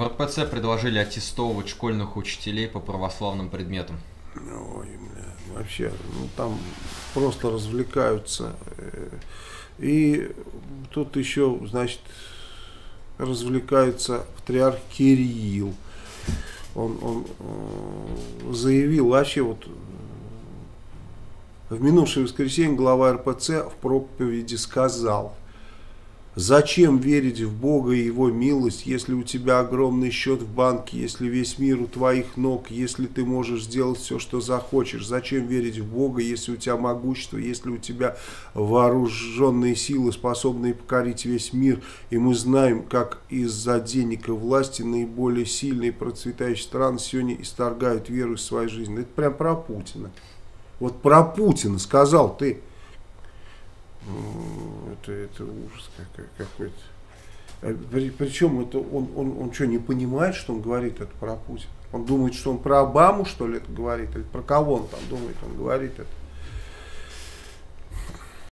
В РПЦ предложили аттестовывать школьных учителей по православным предметам. Ой, бля, вообще, ну там просто развлекаются. И тут еще, значит, развлекается патриарх Кирилл. Он заявил вообще вот в минувшее воскресенье глава РПЦ в проповеди сказал: зачем верить в Бога и Его милость, если у тебя огромный счет в банке, если весь мир у твоих ног, если ты можешь сделать все, что захочешь? Зачем верить в Бога, если у тебя могущество, если у тебя вооруженные силы, способные покорить весь мир? И мы знаем, как из-за денег и власти наиболее сильные и процветающие страны сегодня исторгают веру из своей жизни. Это прям про Путина. Вот про Путина сказал ты. Это ужас какой-то. Причем это он что, не понимает, что он говорит это про Путина? Он думает, что он про Обаму, что ли, это говорит? Или про кого он там думает, он говорит это?